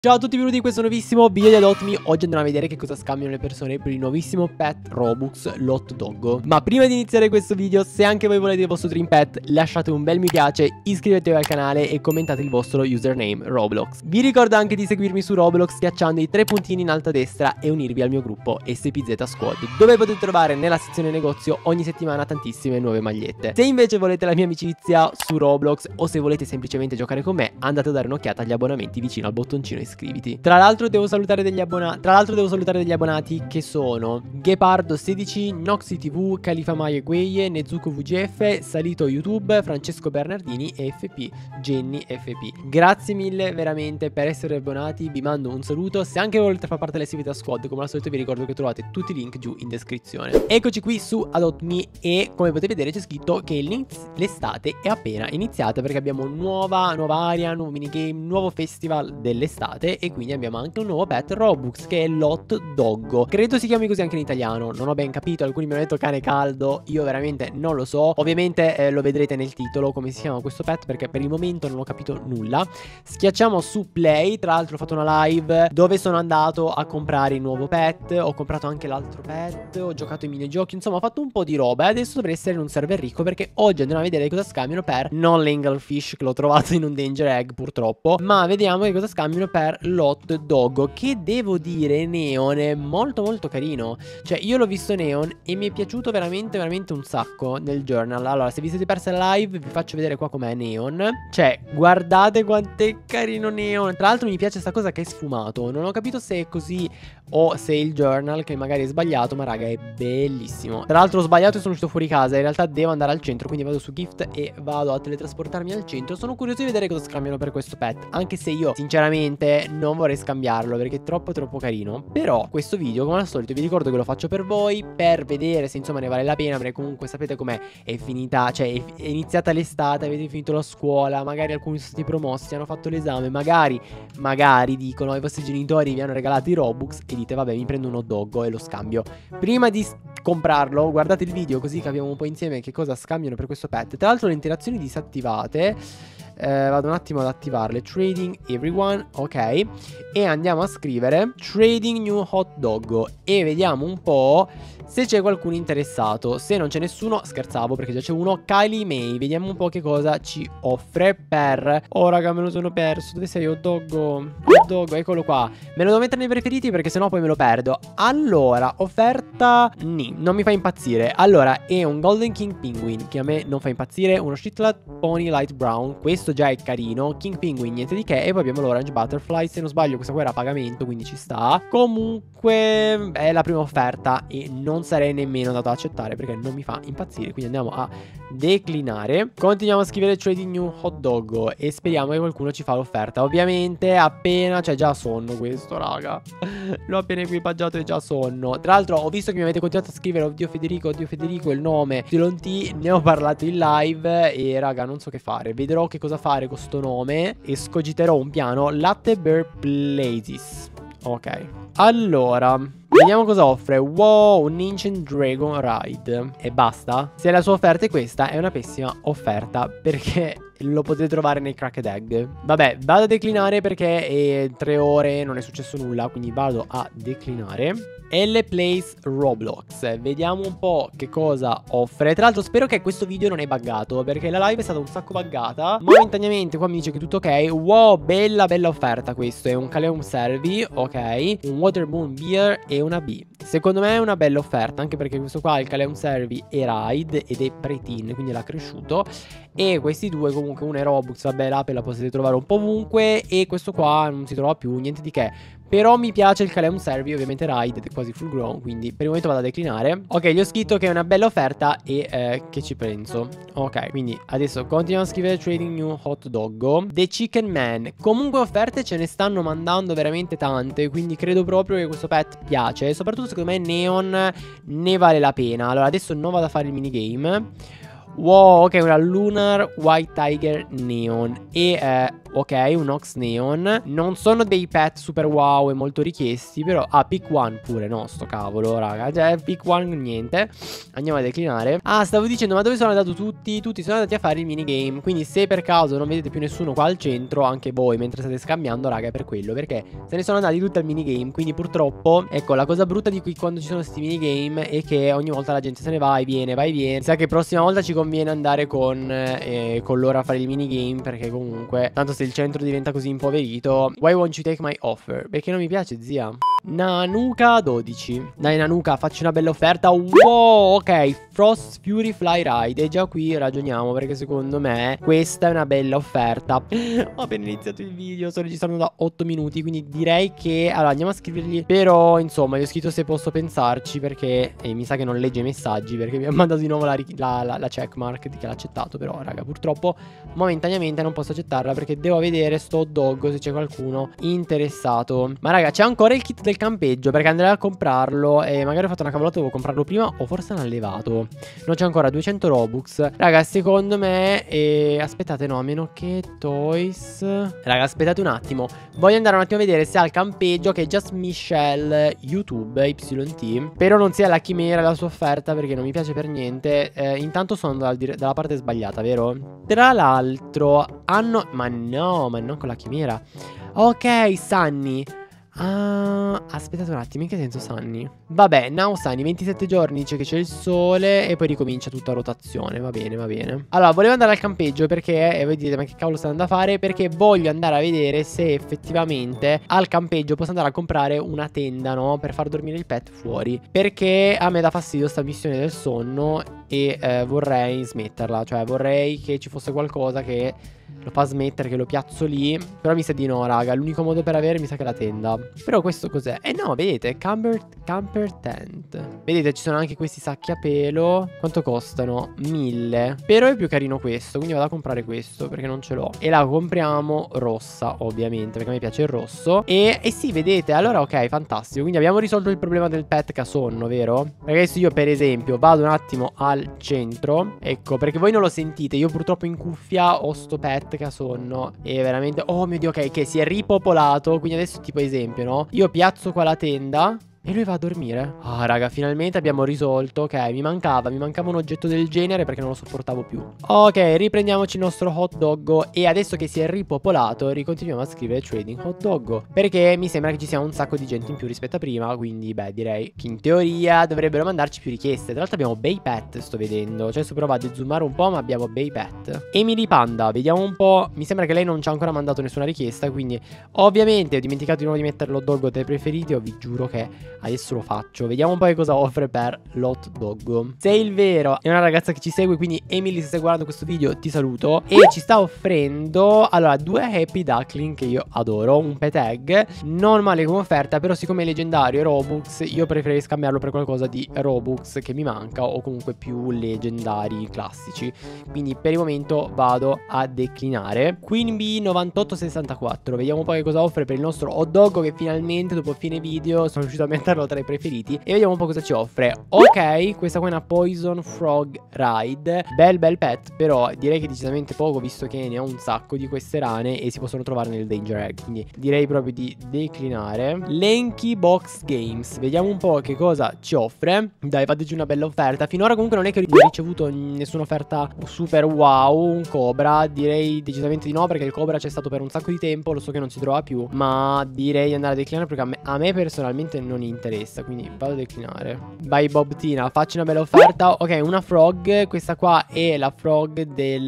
Ciao a tutti, benvenuti in questo nuovissimo video di Adopt Me. Oggi andremo a vedere che cosa scambiano le persone per il nuovissimo pet Robux, l'Hot Doggo. Ma prima di iniziare questo video, se anche voi volete il vostro dream pet, lasciate un bel mi piace, iscrivetevi al canale e commentate il vostro username Roblox. Vi ricordo anche di seguirmi su Roblox schiacciando i tre puntini in alto a destra e unirvi al mio gruppo SPZ Squad, dove potete trovare nella sezione negozio ogni settimana tantissime nuove magliette. Se invece volete la mia amicizia su Roblox o se volete semplicemente giocare con me, andate a dare un'occhiata agli abbonamenti vicino al bottoncino iscriviti. Tra l'altro devo salutare degli abbonati che sono Ghepardo 16, Noxy TV, Califa Maie Gueye, Nezuko VGF, Salito YouTube, Francesco Bernardini e FP Jenny FP. Grazie mille veramente per essere abbonati, vi mando un saluto. Se anche volete far parte dell'SPZ Squad, come al solito vi ricordo che trovate tutti i link giù in descrizione. Eccoci qui su Adopt Me e come potete vedere c'è scritto che l'estate è appena iniziata, perché abbiamo nuova aria, nuovo minigame, nuovo festival dell'estate e quindi abbiamo anche un nuovo pet Robux che è l'Hot Doggo. Credo si chiami così anche in italiano, non ho ben capito, alcuni mi hanno detto cane caldo, io veramente non lo so. Ovviamente lo vedrete nel titolo come si chiama questo pet, perché per il momento non ho capito nulla. Schiacciamo su play. Tra l'altro ho fatto una live dove sono andato a comprare il nuovo pet, ho comprato anche l'altro pet, ho giocato ai minigiochi, insomma ho fatto un po' di roba e adesso dovrei essere in un server ricco, perché oggi andiamo a vedere cosa scambiano per non l'Anglefish, che l'ho trovato in un danger egg purtroppo, ma vediamo che cosa scambiano per l'Hot Doggo, che devo dire Neon è molto carino. Cioè io l'ho visto Neon e mi è piaciuto veramente un sacco nel journal. Allora, se vi siete persi la live vi faccio vedere qua com'è Neon. Cioè guardate quanto è carino Neon. Tra l'altro mi piace sta cosa che è sfumato, non ho capito se è così o se è il journal che magari è sbagliato, ma raga è bellissimo. Tra l'altro ho sbagliato e sono uscito fuori casa, in realtà devo andare al centro, quindi vado su Gift e vado a teletrasportarmi al centro. Sono curioso di vedere cosa scambiano per questo pet, anche se io sinceramente non vorrei scambiarlo perché è troppo carino. Però questo video come al solito vi ricordo che lo faccio per voi, per vedere se insomma ne vale la pena, perché comunque sapete com'è, è finita, cioè è iniziata l'estate, avete finito la scuola, magari alcuni sono stati promossi, hanno fatto l'esame, magari dicono i vostri genitori vi hanno regalato i Robux e dite vabbè mi prendo un hot doggo e lo scambio. Prima di comprarlo guardate il video così capiamo un po' insieme che cosa scambiano per questo pet. Tra l'altro le interazioni disattivate, vado un attimo ad attivarle. Trading everyone, ok, e andiamo a scrivere trading new hot doggo e vediamo un po' se c'è qualcuno interessato. Se non c'è nessuno, scherzavo perché già c'è uno. Kylie May, vediamo un po' che cosa ci offre per... Oh raga, me lo sono perso. Dove sei, hot doggo? Hot doggo, eccolo qua. Me lo devo mettere nei preferiti perché sennò poi me lo perdo. Allora, offerta non mi fa impazzire. Allora, è un Golden King Penguin che a me non fa impazzire. Uno Shitlat Pony Light Brown, questo già è carino. King Penguin, niente di che. E poi abbiamo l'Orange Butterfly. Se non sbaglio questa qua era a pagamento, quindi ci sta. Comunque è la prima offerta e non sarei nemmeno andato ad accettare perché non mi fa impazzire, quindi andiamo a declinare. Continuiamo a scrivere trading new hot doggo e speriamo che qualcuno ci fa l'offerta. Ovviamente appena, cioè già sonno questo raga, l'ho appena equipaggiato e già sonno. Tra l'altro ho visto che mi avete continuato a scrivere oddio Federico il nome YT, ne ho parlato in live e raga non so che fare, vedrò che cosa fare con sto nome e scogiterò un piano. Latte Bear Blazes, ok, allora vediamo cosa offre. Wow, un Ancient Dragon Ride. E basta? Se la sua offerta è questa, è una pessima offerta, perché lo potete trovare nei Cracked Egg. Vabbè, vado a declinare perché è 3 ore, non è successo nulla, quindi vado a declinare. L Place Roblox, vediamo un po' che cosa offre. Tra l'altro spero che questo video non è buggato, perché la live è stata un sacco buggata. Momentaneamente qua mi dice che tutto ok. Wow, bella offerta. Questo è un Caleum Servi, ok, un Watermoon Beer e una B. Secondo me è una bella offerta, anche perché questo qua il Caleum Servi è Ride ed è Preteen, quindi l'ha cresciuto. E questi due comunque, una è Robux, vabbè l'ape la potete trovare un po' ovunque, e questo qua non si trova più, niente di che. Però mi piace il Caleum Servi, ovviamente Ride ed è quasi full grown, quindi per il momento vado a declinare. Ok, gli ho scritto che è una bella offerta e che ci penso. Ok, quindi adesso continuiamo a scrivere trading new hot doggo. The Chicken Man. Comunque offerte ce ne stanno mandando veramente tante, quindi credo proprio che questo pet piace. Soprattutto secondo me Neon ne vale la pena. Allora adesso non vado a fare il minigame. Wow, ok, una Lunar White Tiger Neon. E ok, un Ox Neon. Non sono dei pet super wow e molto richiesti, però pick one pure, no, sto cavolo, raga. Cioè, pick one niente. Andiamo a declinare. Stavo dicendo, ma dove sono andati tutti? Tutti sono andati a fare il minigame. Quindi se per caso non vedete più nessuno qua al centro, anche voi mentre state scambiando, raga, è per quello, perché se ne sono andati tutti al minigame. Quindi purtroppo, ecco, la cosa brutta di qui quando ci sono questi minigame è che ogni volta la gente se ne va e viene, va e viene. Sa che prossima volta ci conviene andare con loro a fare il minigame, perché comunque tanto se il centro diventa così impoverito. Why won't you take my offer? Perché non mi piace, zia. Nanuka 12. Dai Nanuka, facci una bella offerta. Wow, ok, Frost Fury Fly Ride. E già qui ragioniamo, perché secondo me questa è una bella offerta. Ho appena iniziato il video, sto registrando da 8 minuti, quindi direi che allora andiamo a scrivergli. Però insomma gli ho scritto se posso pensarci, perché mi sa che non legge i messaggi, perché mi ha mandato di nuovo la checkmark di che l'ha accettato. Però raga, purtroppo momentaneamente non posso accettarla, perché devo vedere sto hot dog se c'è qualcuno interessato. Ma raga, c'è ancora il kit del campeggio, perché andrei a comprarlo e magari ho fatto una cavolata, devo comprarlo prima o forse l'hanno levato. Non c'è ancora 200 Robux. Raga, secondo me aspettate, no, a meno che Toys. Raga, aspettate un attimo. Voglio andare un attimo a vedere se ha il campeggio, che è Just Michelle YouTube YT. Però non sia la chimera la sua offerta, perché non mi piace per niente. Intanto sono dalla parte sbagliata, vero? Tra l'altro hanno... Ma non con la chimera. Ok, Sunny. Aspettate un attimo, in che senso Sunny? Vabbè, now Sunny, 27 giorni dice che c'è il sole e poi ricomincia tutta a rotazione. Va bene, va bene. Allora, volevo andare al campeggio perché, e voi dite, ma che cavolo sta andando a fare? Perché voglio andare a vedere se effettivamente al campeggio posso andare a comprare una tenda, no? Per far dormire il pet fuori. Perché a me dà fastidio sta missione del sonno e vorrei smetterla. Cioè vorrei che ci fosse qualcosa che lo fa smettere, che lo piazzo lì. Però mi sa di no, raga. L'unico modo per avere mi sa che è la tenda. Però questo cos'è? No, vedete, camper tent. Vedete, ci sono anche questi sacchi a pelo. Quanto costano? 1000. Però è più carino questo, quindi vado a comprare questo, perché non ce l'ho. E la compriamo rossa, ovviamente, perché a me piace il rosso. E sì, vedete, allora ok, fantastico. Quindi abbiamo risolto il problema del pet che ha sonno, vero? Perché adesso io, per esempio, vado un attimo al centro. Ecco, perché voi non lo sentite, io purtroppo in cuffia ho sto pet che ha sonno. E veramente, oh mio Dio, ok, che si è ripopolato. Quindi adesso, tipo esempio, no? Io piazzo qua la tenda e lui va a dormire. Raga, finalmente abbiamo risolto. Ok, mi mancava un oggetto del genere, perché non lo sopportavo più. Ok, riprendiamoci il nostro hot dog. E adesso che si è ripopolato, ricontinuiamo a scrivere trading hot dog, perché mi sembra che ci sia un sacco di gente in più rispetto a prima. Quindi beh, direi che in teoria dovrebbero mandarci più richieste. Tra l'altro abbiamo bei pet, sto vedendo. Cioè adesso provo a dezoomare un po', ma abbiamo bei pet. Emily Panda, vediamo un po'. Mi sembra che lei non ci ha ancora mandato nessuna richiesta, quindi ovviamente ho dimenticato di nuovo di mettere l'hot dog tra i preferiti. O vi giuro che adesso lo faccio. Vediamo un po' che cosa offre per l'hot dog. Se il vero è una ragazza che ci segue, quindi Emily, se stai guardando questo video ti saluto. E ci sta offrendo, allora, 2 Happy Duckling che io adoro, un pet egg. Non male come offerta, però siccome è leggendario e Robux, io preferirei scambiarlo per qualcosa di Robux che mi manca, o comunque più leggendari classici. Quindi per il momento vado a declinare. Queen Bee 9864. Vediamo un po' che cosa offre per il nostro hot dog, che finalmente dopo fine video sono riuscito a metterlo tra i preferiti. E vediamo un po' cosa ci offre. Ok, questa qua è una Poison Frog Ride. Bel pet, però direi che decisamente poco, visto che ne ho un sacco di queste rane e si possono trovare nel Danger Egg. Quindi direi proprio di declinare. Lanky Box Games, vediamo un po' che cosa ci offre. Dai, fateci una bella offerta. Finora comunque non è che ho ricevuto nessuna offerta super wow. Un Cobra, direi decisamente di no, perché il Cobra c'è stato per un sacco di tempo. Lo so che non si trova più, ma direi di andare a declinare, perché a me personalmente non interessa, quindi vado a declinare. Vai Bob Tina, facci una bella offerta. Ok, una frog. Questa qua è la frog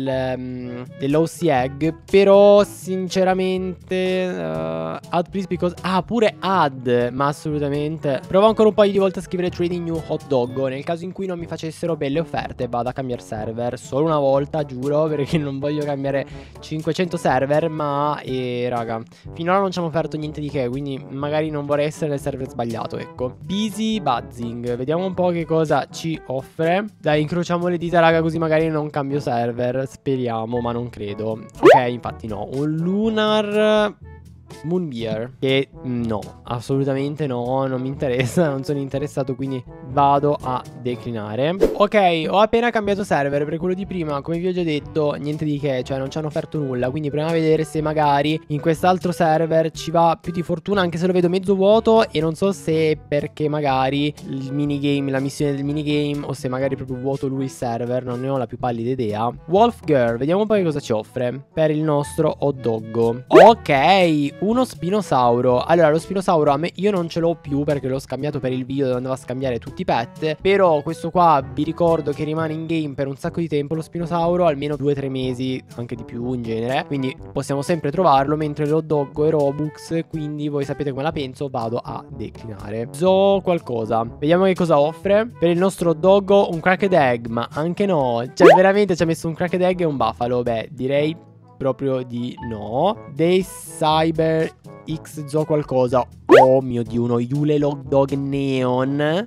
dell'OC Egg. Però sinceramente add please, because pure add. Ma assolutamente. Provo ancora un paio di volte a scrivere trading new hot dog. Nel caso in cui non mi facessero belle offerte, vado a cambiare server. Solo una volta, giuro, perché non voglio cambiare 500 server. Ma raga, finora non ci hanno offerto niente di che, quindi magari non vorrei essere nel server sbagliato, ecco. Busy Buzzing, vediamo un po' che cosa ci offre. Dai, incrociamo le dita, raga, così magari non cambio server. Speriamo, ma non credo. Ok, infatti no. Un Lunar Moonbear, che no, assolutamente no, non mi interessa, non sono interessato, quindi vado a declinare. Ok, ho appena cambiato server, per quello di prima, come vi ho già detto, niente di che, cioè non ci hanno offerto nulla, quindi proviamo a vedere se magari in quest'altro server ci va più di fortuna, anche se lo vedo mezzo vuoto e non so se perché magari il minigame, la missione del minigame, o se magari proprio vuoto lui il server, non ne ho la più pallida idea. Wolf Girl, vediamo un po' che cosa ci offre per il nostro hot doggo. Ok, uno spinosauro. Allora, lo spinosauro io non ce l'ho più perché l'ho scambiato per il video dove andavo a scambiare tutti i pet. Però questo qua vi ricordo che rimane in game per un sacco di tempo, lo spinosauro, almeno 2-3 mesi, anche di più in genere. Quindi possiamo sempre trovarlo, mentre l'hot doggo è Robux, quindi voi sapete come la penso, vado a declinare. So qualcosa, vediamo che cosa offre. Per il nostro hot doggo un cracked egg, ma anche no. Cioè veramente ci ha messo un cracked egg e un buffalo. Beh, direi proprio di no. Dei Cyber X Zo qualcosa. Oh mio Dio, uno Yule Log Dog Neon.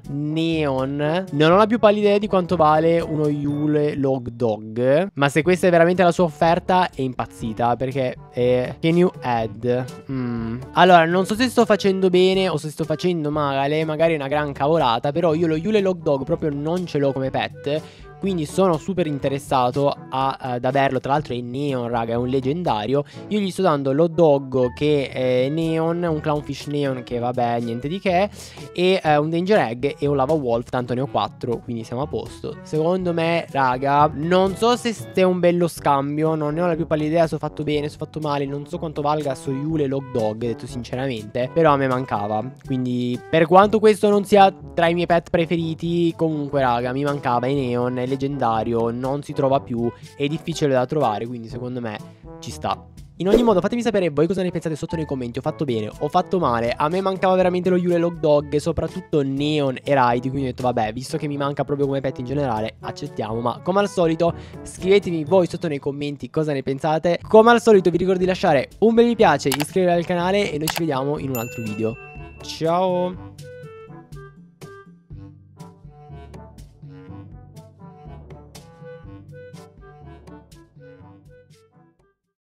Neon. Non ho la più pallida idea di quanto vale uno Yule Log Dog, ma se questa è veramente la sua offerta è impazzita, perché can you add? Allora, non so se sto facendo bene o se sto facendo male, magari è una gran cavolata, però io lo Yule Log Dog proprio non ce l'ho come pet, quindi sono super interessato ad averlo. Tra l'altro è Neon, raga, è un leggendario. Io gli sto dando l'hot doggo che è Neon, un Clownfish Neon che vabbè, niente di che, e un Danger Egg e un Lava Wolf, tanto ne ho 4, quindi siamo a posto. Secondo me, raga, non so se sia un bello scambio, non ne ho la più pallida idea se ho fatto bene, se ho fatto male, non so quanto valga sto Yule Log Dog, detto sinceramente, però a me mancava. Quindi per quanto questo non sia tra i miei pet preferiti, comunque raga, mi mancava. È Neon, è leggendario, non si trova più, è difficile da trovare, quindi secondo me ci sta. In ogni modo, fatemi sapere voi cosa ne pensate sotto nei commenti. Ho fatto bene, ho fatto male, a me mancava veramente lo Yule Log Dog e soprattutto Neon e Raid, quindi ho detto vabbè, visto che mi manca proprio come pet in generale, accettiamo. Ma come al solito scrivetemi voi sotto nei commenti cosa ne pensate. Come al solito vi ricordo di lasciare un bel mi piace, iscrivervi al canale e noi ci vediamo in un altro video. Ciao!